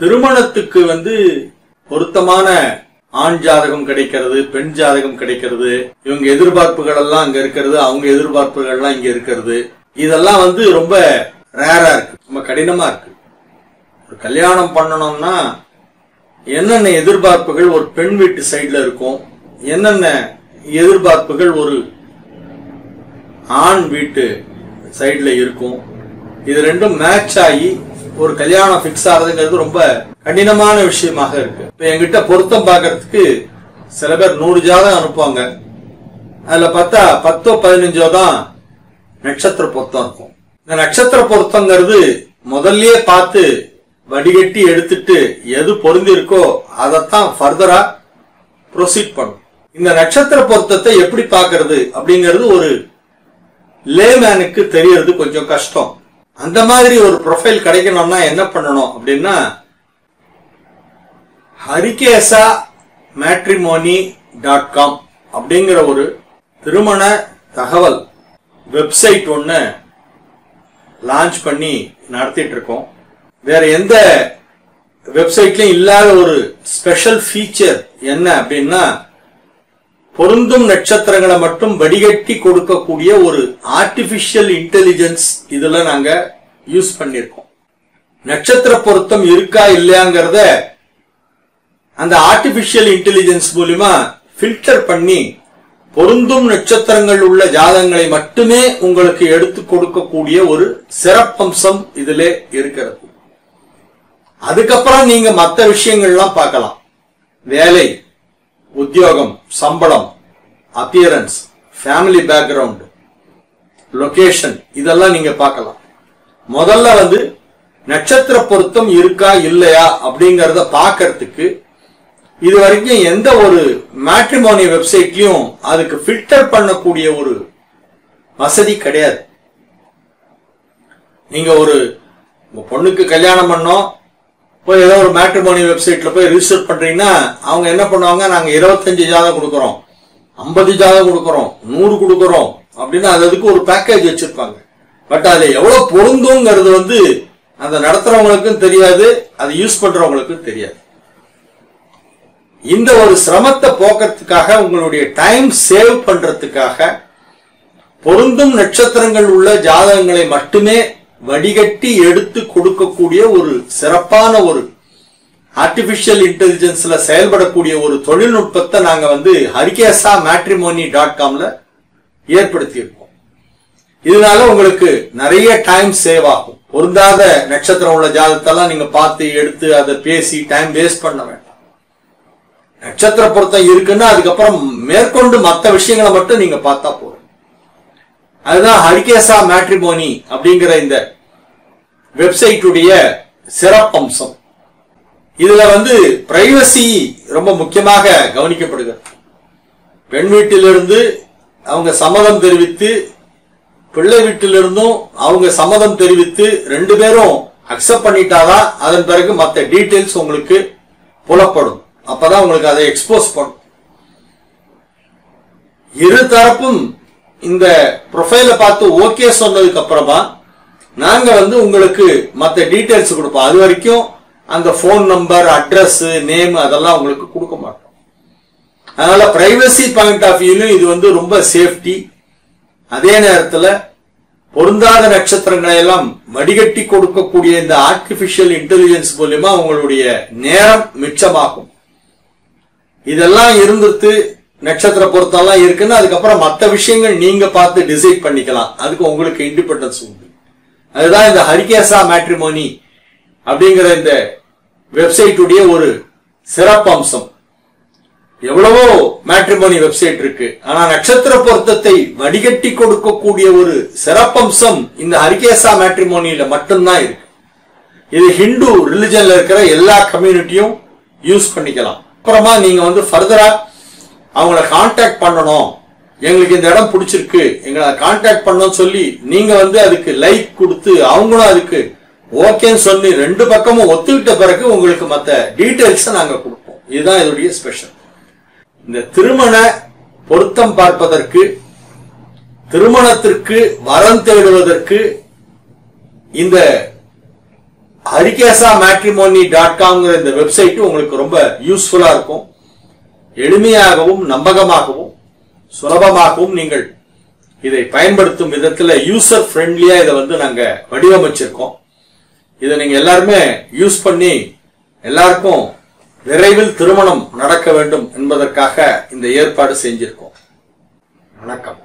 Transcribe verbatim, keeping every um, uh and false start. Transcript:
திருமணத்துக்கு வந்து பொருத்தமான ஆண் ஜாதகம் கிடைக்கிறது, பெண் ஜாதகம் கிடைக்கிறது, இவங்க எதிர்பார்ப்புகள் எல்லாம் அங்க இருக்கிறது, அவங்க எதிர்பார்ப்புகள் எல்லாம் இங்க இருக்கிறது, இதெல்லாம் வந்து ரொம்ப ரேரா இருக்கு, ரொம்ப கடினமா இருக்கு. ஒரு கல்யாணம் பண்ணணும்னா என்னென்ன எதிர்பார்ப்புகள் ஒரு பெண் வீட்டு சைட்ல இருக்கும், என்னென்ன எதிர்பார்ப்புகள் ஒரு ஆண் வீட்டு சைட்ல இருக்கும், இது ரெண்டும் மேட்ச் ஆகி ஒரு கல்யாணம் பிக்ஸ் ஆகுதுங்கிறது ரொம்ப கடினமான விஷயமாக இருக்கு. இப்ப என்கிட்ட பொருத்தம் பார்க்கறதுக்கு சில பேர் நூறு ஜாதகம் அனுப்புவாங்க. அதுல பார்த்தா பத்தோ பதினஞ்சோ தான் நட்சத்திர பொருத்தம் இருக்கும். இந்த நட்சத்திர பொருத்தங்கிறது முதல்லயே பார்த்து வடிகட்டி எடுத்துட்டு எது பொருந்தி இருக்கோ அதைத்தான் ஃபர்தரா ப்ரொசீட் பண்ணும். இந்த நட்சத்திர பொருத்தத்தை எப்படி பார்க்கறது அப்படிங்கிறது ஒரு லேமேனுக்கு தெரியறது கொஞ்சம் கஷ்டம். அந்த மாதிரி ஒரு ப்ரொஃபைல் கிடைக்கணும்னா என்ன பண்ணணும் அப்படின்னா, ஹரிகேசா மேட்ரிமோனி டாட் காம் அப்படிங்கிற ஒரு திருமண தகவல் வெப்சைட் ஒன்று லான்ச் பண்ணி நடத்திட்டு இருக்கோம். வேற எந்த வெப்சைட்லயும் இல்லாத ஒரு ஸ்பெஷல் ஃபீச்சர் என்ன அப்படின்னா, பொருந்தும் நட்சத்திரங்களை மட்டும் வடிகட்டி கொடுக்கக்கூடிய ஒரு ஆர்டிபிஷியல் இன்டெலிஜென்ஸ் இதுல நாங்க யூஸ் பண்ணிருக்கோம். நட்சத்திர பொருத்தம் இருக்கா இல்லையாங்கிறத அந்த ஆர்டிபிஷியல் இன்டெலிஜென்ஸ் மூலமா ஃபில்டர் பண்ணி பொருந்தும் நட்சத்திரங்கள் உள்ள ஜாதகங்களை மட்டுமே உங்களுக்கு எடுத்து கொடுக்கக்கூடிய ஒரு சிறப்பம்சம் இதிலே இருக்கிறது. அதுக்கப்புறம் நீங்க மற்ற விஷயங்கள்லாம் பார்க்கலாம். வேலை, உத்தியோகம், சம்பளம், அப்பியரன்ஸ், ஃபேமிலி பேக்ரவுண்ட், லொகேஷன், இதெல்லாம் நீங்க பார்க்கலாம். முதல்ல வந்து நட்சத்திர பொருத்தம் இருக்கா இல்லையா அப்படிங்கறத பார்க்கறதுக்கு இது வரைக்கும் எந்த ஒரு மேட்ரிமோனி வெப்சைட்லயும் அதுக்கு ஃபில்டர் பண்ணக்கூடிய ஒரு வசதி கிடையாது. நீங்க ஒரு பொண்ணுக்கு கல்யாணம் பண்ணோம், போய் ஏதோ ஒரு மேட்ரிமோனி வெப்சைட்ல போய் ரிஜிஸ்டர் பண்றீங்கன்னா அவங்க என்ன பண்ணுவாங்க, நாங்க இருபத்தஞ்சு ஜாதகம் கொடுக்கறோம், ஐம்பது ஜாதகம் கொடுக்கறோம், நூறு கொடுக்கறோம் அப்படின்னு அதுக்கு ஒரு பேக்கேஜ் வச்சிருப்பாங்க. பட் அது எவ்வளவு பொருந்துங்கிறது வந்து அந்த நடத்துறவங்களுக்கும் தெரியாது, அதை யூஸ் பண்றவங்களுக்கும் தெரியாது. இந்த ஒரு சிரமத்தை போக்குறதுக்காக, உங்களுடைய டைம் சேவ் பண்றதுக்காக பொருந்தும் நட்சத்திரங்கள் உள்ள ஜாதகங்களை மட்டுமே வடிகட்டி எடுத்து கொடுக்கக்கூடிய ஒரு சிறப்பான ஒரு ஆர்டிபிஷியல் இன்டெலிஜென்ஸ்ல செயல்படக்கூடிய ஒரு தொழில்நுட்பத்தை நாங்க வந்து ஹரிகேசா மேட்ரிமோனி டாட் காம்ல ஏற்படுத்தி இருக்கோம். இதனால உங்களுக்கு நிறைய டைம் சேவ் ஆகும். பொருந்தாத நட்சத்திரம் உள்ள ஜாதகத்தெல்லாம் நீங்க பார்த்து எடுத்து அதை பேசி டைம் வேஸ்ட் பண்ண வேண்டாம். நட்சத்திர பொருத்தம் இருக்குன்னா அதுக்கப்புறம் மேற்கொண்டு மற்ற விஷயங்களை மட்டும் நீங்க பார்த்தா போதும். அதுதான் ஹரிகேசா மேட்ரிமோனி அப்படிங்கிற இந்த வெப்சைட்டுடைய சிறப்பம்சம். இதுல வந்து பிரைவசி ரொம்ப முக்கியமாக கவனிக்கப்படுகிறது. பெண் வீட்டிலிருந்து அவங்க சம்மதம் தெரிவித்து, பிள்ளை வீட்டிலிருந்தும் அவங்க சம்மதம் தெரிவித்து ரெண்டு பேரும் அக்செப்ட் பண்ணிட்டாதான் அதன் பிறகு மற்ற டீடைல்ஸ் உங்களுக்கு புலப்படும். அப்பதான் உங்களுக்கு அதை எக்ஸ்போஸ் பண்ணும். இரு தரப்பும் இந்த ப்ரொஃபைல பார்த்து ஓகே சொன்னதுக்கு அப்புறமா நாங்க வந்து உங்களுக்கு மற்ற டீடைல்ஸ் கொடுப்போம். அது வரைக்கும் அந்த போன் நம்பர், அட்ரஸ், நேம் அதெல்லாம் உங்களுக்கு கொடுக்க மாட்டோம். அதனால பிரைவசி பாயிண்ட் ஆஃப் வியூலும் இது வந்து ரொம்ப சேஃப்டி. அதே நேரத்தில் பொருந்தாத நட்சத்திரங்களை எல்லாம் வடிகட்டி கொடுக்கக்கூடிய இந்த ஆர்டிபிஷியல் இன்டெலிஜென்ஸ் மூலமா உங்களுடைய நேரம் மிச்சமாகும். இதெல்லாம் இருந்துட்டு நட்சத்திர பொருத்தம்லாம் இருக்குன்னு அதுக்கப்புறம் மற்ற விஷயங்கள் நீங்க பார்த்து டிசைட் பண்ணிக்கலாம். அதுக்கு உங்களுக்கு இண்டிபெண்டன்ஸ் உண்டு. அதுதான் இந்த ஹரிகேசா மேட்ரிமோனி அப்படிங்கிற இந்த வெப்சைட்டுடைய ஒரு சிறப்பம்சம். எவ்வளவோ மேட்ரிமோனி வெப்சைட் இருக்கு, ஆனா நட்சத்திர பொருத்தத்தை வடிகட்டி கொடுக்கக்கூடிய ஒரு சிறப்பம்சம் இந்த ஹரிகேசா மேட்ரிமோனியில மட்டும்தான் இருக்கு. இது ஹிந்து ரிலிஜன்ல இருக்கிற எல்லா கம்யூனிட்டியும் யூஸ் பண்ணிக்கலாம். அப்புறமா நீங்க வந்து ஃபர்தரா அவங்கள கான்டாக்ட் பண்ணணும், எங்களுக்கு இந்த இடம் பிடிச்சிருக்கு, எங்களை கான்டாக்ட் பண்ணணும்னு சொல்லி நீங்க வந்து அதுக்கு லைக் கொடுத்து அவங்களும் அதுக்கு ஓகேன்னு சொல்லி ரெண்டு பக்கமும் ஒத்துக்கிட்ட பிறகு உங்களுக்கு மற்ற டீடைல்ஸ் நாங்க கொடுப்போம். இதுதான் இதோடைய ஸ்பெஷல். இந்த திருமண பொருத்தம் பார்ப்பதற்கு, திருமணத்திற்கு வரம் தேடுவதற்கு இந்த ஹரிகேசா மேட்ரிமோனி டாட் காம்ங்கிற இந்த வெப்சைட் உங்களுக்கு ரொம்ப யூஸ்ஃபுல்லா இருக்கும். எளிமையாகவும் நம்பகமாகவும் சுலபமாகவும் நீங்கள் இதை பயன்படுத்தும் விதத்துல யூசர் ஃப்ரெண்ட்லியா இதை வந்து நாங்க வடிவமைச்சிருக்கோம். இதை நீங்க எல்லாருமே யூஸ் பண்ணி எல்லாருக்கும் விரைவில் திருமணம் நடக்க வேண்டும் என்பதற்காக இந்த ஏற்பாடு செஞ்சிருக்கோம். வணக்கம்.